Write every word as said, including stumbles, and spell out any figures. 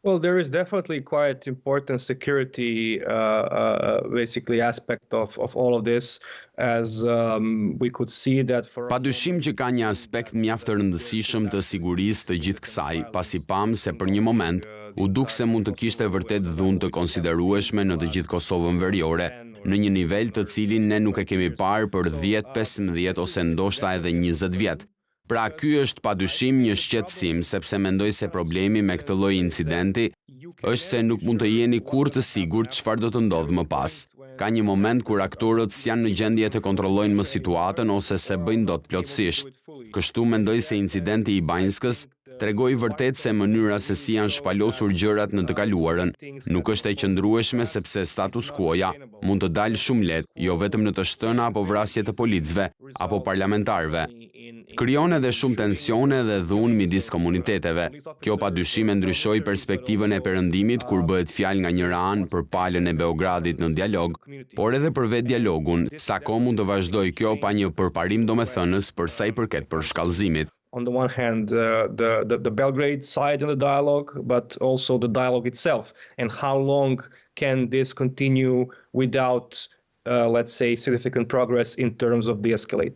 Well, there is definitely quite important security, uh, uh, basically aspect of of all of this, as um, we could see that for. Padyshim që ka një aspekt mjaft të rëndësishëm të sigurisë të gjithë kësaj, pasi pam se për një moment u duk se mund të kishte vërtet dhunë të konsiderueshme në të gjithë Kosovën Veriore, në një nivel të cilin ne nuk e kemi parë për dhjetë, pesëmbëdhjetë ose ndoshta edhe njëzet vjet. Pra ky është padyshim një shqetësim, sepse mendoj se problemi me këtë lloj incidenti është se nuk mund të jeni kurrë të sigurt çfarë do të ndodhë më pas. Ka një moment kur aktorët s'janë në gjendje të kontrollojnë më situatën ose se bëjnë dot plotësisht. Kështu mendoj se incidenti i Banjskës tregoi vërtet se mënyra se si janë shpalosur gjërat në të kaluarën nuk është e qëndrueshme, sepse status quo-ja mund të dalë shumë lehtë, jo vetëm në të shtëna apo vrasje të policëve apo parlamentarëve. Krijon edhe shumë tensione dhe dhunë midis komuniteteve. Kjo padyshim e ndryshoi perspektivën e perëndimit kur bëhet fjalë nga njëra anë për palën e Beogradit në dialog, por edhe për vetë dialogun, sa kohë mund të vazhdojë kjo pa një përparim domethënës për sa i përket përshkallëzimit. On the one hand, uh, the, the, the Belgrade side in the dialogue, but also the dialogue itself, and how long can this continue without, uh, let's say, significant progress in terms of de-escalate.